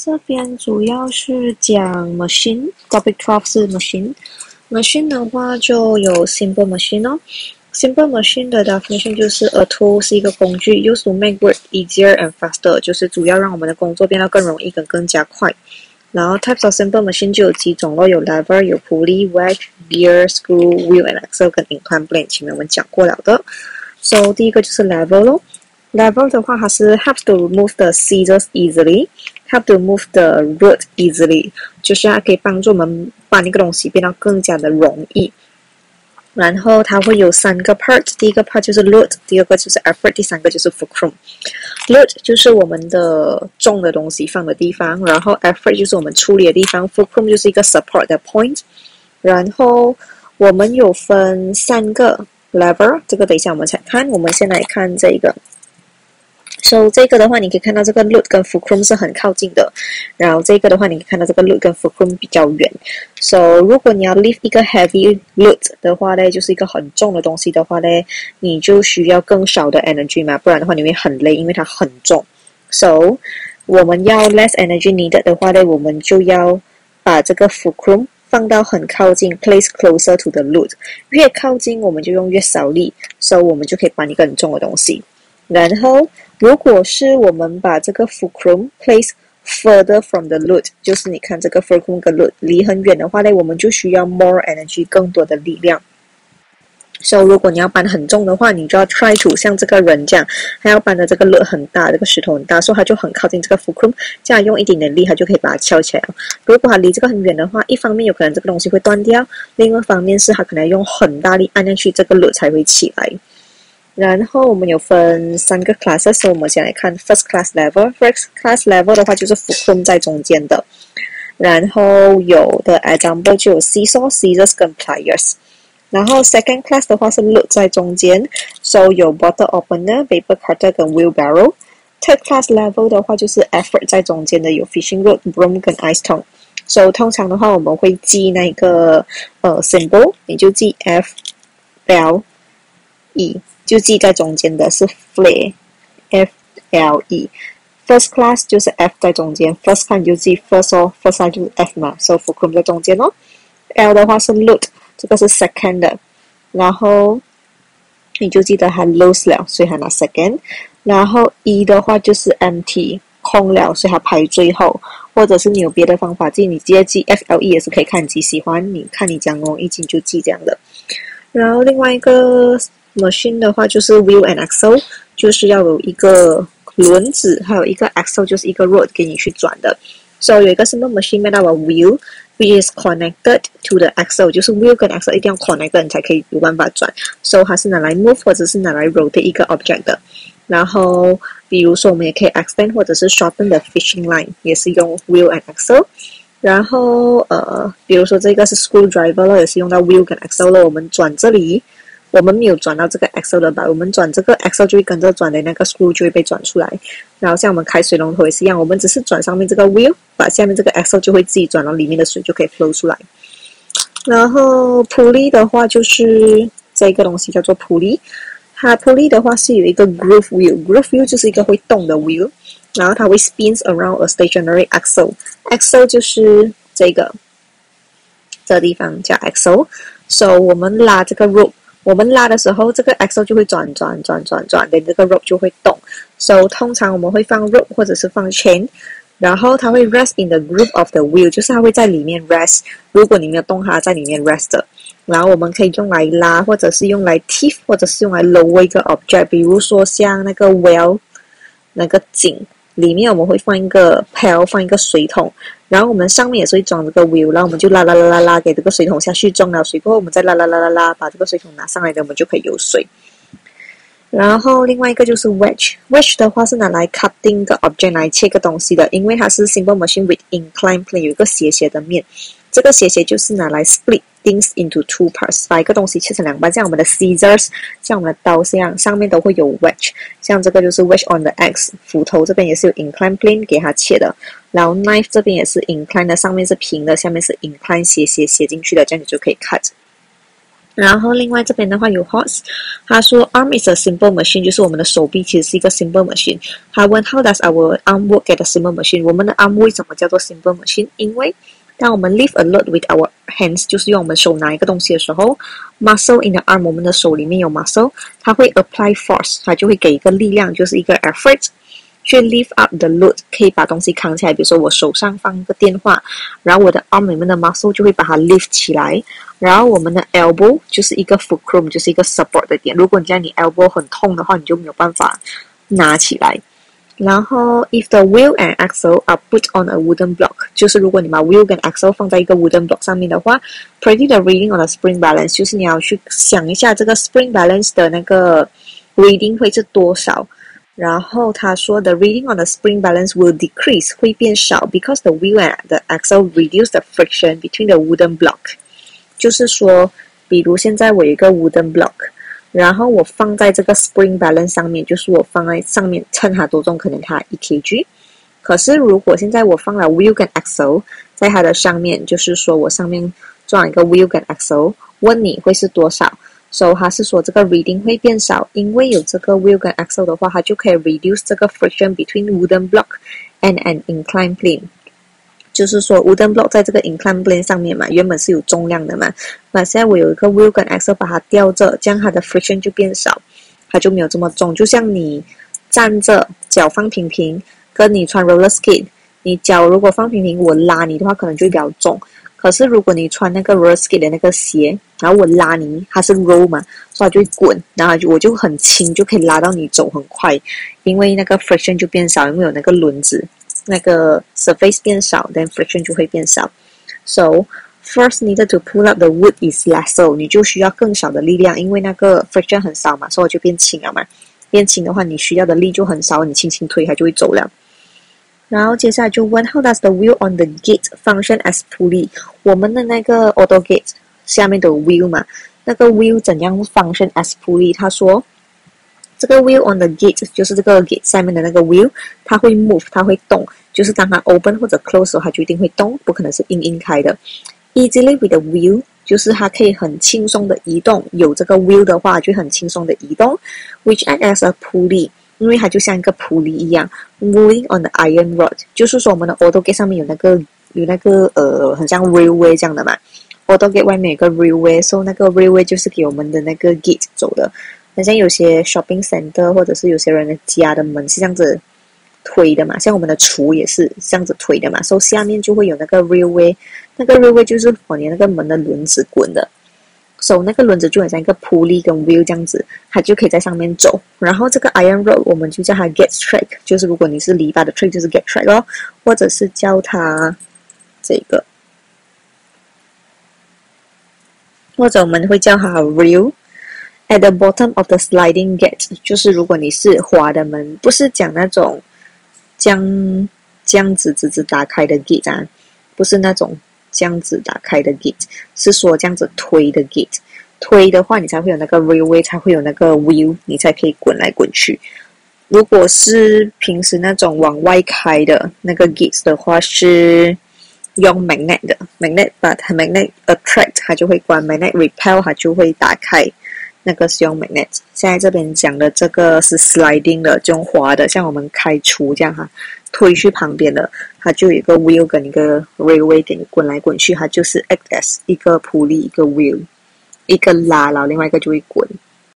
这边主要是讲 machine，topic 12是 machine。machine 的话就有 simple machine 哦。simple machine 的 definition 就是 a tool 是一个工具 used to make work easier and faster， 就是主要让我们的工作变得更容易跟更加快。然后 types of simple machine 就有几种咯，有 lever， 有 pulley、wedge、gear、screw、wheel and axle 跟 incline plane， 前面我们讲过了的。So 第一个就是 lever 咯。lever 的话，它是 helps to move the scissors easily，help to move the root easily， 就是它可以帮助我们把那个东西变得更加的容易。然后它会有3个 part， 第一个 part 就是 load， 第二个就是 effort， 第三个就是 fulcrum。load 就是我们的重的东西放的地方，然后 effort 就是我们处理的地方， fulcrum 就是一个 support 的 point。然后我们有分3个 lever， 这个等一下我们才看，我们先来看这个。So 这个的话，你可以看到这个 load 跟 fulcrum 是很靠近的，然后这个的话，你可以看到这个 load 跟 fulcrum 比较远。So 如果你要 lift 一个 heavy load 的话呢，就是一个很重的东西的话呢，你就需要更少的 energy 嘛，不然的话你会很累，因为它很重。So 我们要 less energy needed 的话呢，我们就要把这个 fulcrum 放到很靠近 place closer to the load， 越靠近我们就用越少力， So 我们就可以搬一个很重的东西。然后如果是我们把这个 fulcrum place further from the load， 就是你看这个 fulcrum 跟 load 离很远的话呢，我们就需要 more energy， 更多的力量。So 如果你要搬很重的话，你就要 try to 像这个人这样，他要搬的这个 load 很大，这个石头很大，所以他就很靠近这个 fulcrum， 这样用一点点力他就可以把它敲起来了。如果他离这个很远的话，一方面有可能这个东西会断掉，另外一方面是他可能要用很大力按下去，这个 load 才会起来。然后我们有分3个 classes， 所以我们先来看 first class level。first class level 的话就是 fulcrum 在中间的，然后有的 example 就有 seesaw、scissors 跟 pliers。然后 second class 的话是 load 在中间， so 有 bottle opener、paper cutter 跟 wheelbarrow。third class level 的话就是 effort 在中间的，有 fishing rod、broom 跟 ice ton。so 通常的话我们会记那个symbol， 你就记 F、L、E，就记在中间的是 flare，F-L-E。First class 就是 F 在中间 ，First class 你就记 first 哦 ，First class 就是 F 嘛， so fulcrum 在中间哦。L 的话是 load， 这个是 second 的，然后你就记得它 loose 了，所以它拿 second。然后 E 的话就是 empty， 空了，所以它排最后。或者是你有别的方法记，你直接记 F-L-E 也是可以看你自己喜欢，你看你讲容易记就记这样的。然后另外一个machine 的话就是 wheel and axle， 就是要有一个轮子，还有一个 axle 就是一个 rod 给你去转的。So 有一个 simple machine made out of wheel which is connected to the axle， 就是 wheel 跟 axle 一定要 connected 你才可以有办法转。So 它是拿来 move 或者是拿来 rotate 一个 object 的。然后比如说我们也可以 extend 或者是 shorten the fishing line， 也是用 wheel and axle。然后比如说这个是 screwdriver 了，也是用到 wheel 跟 axle 了。我们转这里，我们没有转到这个 axle 的吧？我们转这个 axle 就会跟着转的那个 screw 就会被转出来。然后像我们开水龙头也是一样，我们只是转上面这个 wheel， 把下面这个 axle 就会自己转到里面的水就可以 flow 出来。然后 pulley 的话就是这个东西叫做 pulley， 它 pulley 的话是有一个 groove wheel，groove wheel 就是一个会动的 wheel， 然后它会 spins around a stationary axle，axle 就是这个地方叫 axle。So 我们拉这个 rope， 我们拉的时候这个 axle 就会转，连这个 rope 就会动。So 通常我们会放 rope 或者是放 chain， 然后它会 rest in the groove of the wheel， 就是它会在里面 rest， 如果你没有动它在里面 rest 的。然后我们可以用来拉，或者是用来 tilt， 或者是用来 lower 一个 object， 比如说像那个 well 那个井里面我们会放一个 pail， 放一个水桶，然后我们上面也是会装这个 wheel， 然后我们就拉给这个水桶下去，装了水过后我们再拉把这个水桶拿上来的，我们就可以有水。然后另外一个就是 wedge 的话是拿来 cutting 个 object 来切个东西的，因为它是 simple machine with incline plane， 有一个斜的面，这个斜就是拿来 split things into two parts， 把一个东西切成2半，像我们的 scissors， 像我们的刀这样，上面都会有 wedge， 像这个就是 wedge on the axe， 斧头这边也是有 incline plane 给它切的，然后 knife 这边也是 incline 的，上面是平的，下面是 incline 斜进去的，这样你就可以 cut。 然后另外这边的话有 Horse， 他说 Arm is a simple machine， 就是我们的手臂其实是一个 simple machine。他问 How does our arm work at a simple machine？ 我们的 arm 为什么叫做 simple machine？ 因为当我们 lift a load with our hands， 就是用我们手拿一个东西的时候 ，muscle in the arm， 我们的手里面有 muscle， 它会 apply force， 它就会给一个力量，就是一个 effort。去 lift up the load， 可以把东西扛起来。比如说我手上放一个电话，然后我的 arm 里面的 muscle 就会把它 lift 起来。然后我们的 elbow 就是一个 fulcrum， 就是一个 support 的点。如果你在你 elbow 很痛的话，你就没有办法拿起来。然后 if the wheel and axle are put on a wooden block， 就是如果你把 wheel 跟 axle 放在一个 wooden block 上面的话 predict the reading on the spring balance， 就是你要去想一下这个 spring balance 的那个 reading 会是多少。然后他说 the reading on the spring balance will decrease， 会变少 because the wheel and the axle reduce the friction between the wooden block。 就是说比如现在我有一个 wooden block， 然后我放在这个 spring balance 上面，就是我放在上面称它多重，可能它1kg。 可是如果现在我放了 wheel 跟 axle 在它的上面，就是说我上面装一个 wheel 跟 axle， 问你会是多少。So 他是说这个 reading 会变少，因为有这个 wheel 跟 axle 的话，它就可以 reduce 这个 friction between wooden block and an inclined plane。 就是说 wooden block 在这个 inclined plane 上面嘛，原本是有重量的嘛，那现在我有一个 wheel 跟 axle 把它吊着，这样它的 friction 就变少，它就没有这么重。就像你站着脚放平平，跟你穿 roller skate， 你脚如果放平平，我拉你的话可能就会比较重。可是如果你穿那个 roller skate 的那个鞋，然后我拉你，它是 roll 嘛，所以它就会滚，然后我就很轻，就可以拉到你走很快，因为那个 friction 就变少，因为有那个轮子，那个 surface 变少 then friction 就会变少。 So first needed to pull up the wood is lasso， 你就需要更少的力量，因为那个 friction 很少嘛，所以我就变轻了嘛。变轻的话，你需要的力就很少，你轻轻推它就会走了。然后接下来就问 How does the wheel on the gate function as pulley？ 我们的那个 auto gate 下面的 wheel 嘛，那个 wheel 怎样 function as pulley？ 他说这个 wheel on the gate 就是这个 gate 下面的那个 wheel， 它会 move， 它会动，就是当它 open 或者 close 的时候，它就一定会动，不可能是硬开的。Easily with the wheel， 就是它可以很轻松的移动，有这个 wheel 的话就很轻松的移动。Which act as a pulley， 因为它就像一个 pulley 一样 moving on the iron rod， 就是说我们的 auto gate 上面有那个很像 railway 这样的嘛。auto gate 外面有个 railway， 所以那个 railway 就是给我们的那个 gate 走的。好像有些 shopping center 或者是有些人的家的门是这样子推的嘛，像我们的厨也是这样子推的嘛，所以下面就会有那个 railway， 那个 railway 就是我连那个门的轮子滚的，所以那个轮子就很像一个 pulley 跟 wheel 这样子，它就可以在上面走。然后这个 iron rod 我们就叫它 gate track， 就是如果你是篱笆的 track 就是 gate track 咯，或者是叫它这个，或者我们会叫它 rail。At the bottom of the sliding gate， 就是如果你是滑的门，不是讲那种这样子打开的 gate 啊，不是那种这样子打开的 gate， 是说这样子推的 gate。推的话，你才会有那个 railway， 才会有那个 wheel， 你才可以滚来滚去。如果是平时那种往外开的那个 gate 的话，是用 magnet 的 magnet， 把它 magnet attract 它就会关， magnet repel 它就会打开。那个是用 magnet。 现在这边讲的这个是 sliding 的，这种滑的，像我们开除这样哈，推去旁边的，它就有一个 wheel 跟一个 railway 给你滚来滚去，它就是 act as 一个 pulley 一个 wheel， 一个拉，然后另外一个就会滚。